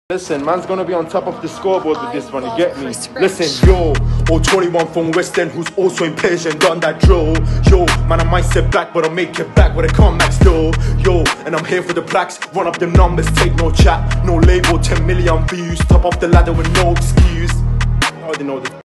Listen, man's gonna be on top of the scoreboard with this one, you get me? Listen, yo, or 21 from West End who's also impatient, done that drill. Yo, man, I might sit back, but I'll make it back with a comeback still. Yo, and I'm here for the plaques, run up the numbers, take no chat. No label, 10 million views, top of the ladder with no excuse. I already know this.